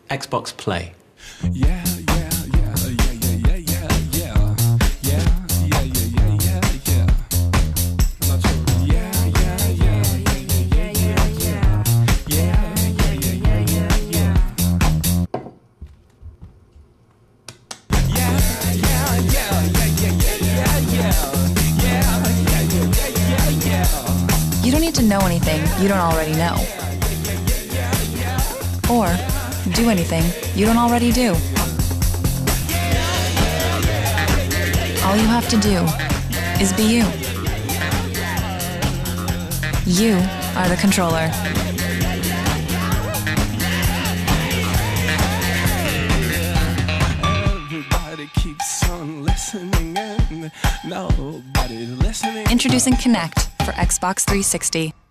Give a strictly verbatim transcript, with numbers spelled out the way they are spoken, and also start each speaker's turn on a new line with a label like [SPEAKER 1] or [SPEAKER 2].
[SPEAKER 1] Xbox Play.
[SPEAKER 2] Yeah, yeah, yeah, yeah, yeah, yeah, yeah, yeah, yeah, yeah, yeah, yeah, yeah. Not sure. Yeah, yeah, yeah, yeah, yeah, yeah, yeah, yeah, yeah, yeah, yeah, yeah. Yeah, yeah, yeah, yeah, yeah, yeah, yeah, yeah, yeah, yeah, yeah.
[SPEAKER 3] You don't need to know anything you don't already know. Or do anything you don't already do. All you have to do is be you. You are the controller.
[SPEAKER 2] Everybody keeps on listening and nobody's listening.
[SPEAKER 3] Introducing Kinect for Xbox three sixty.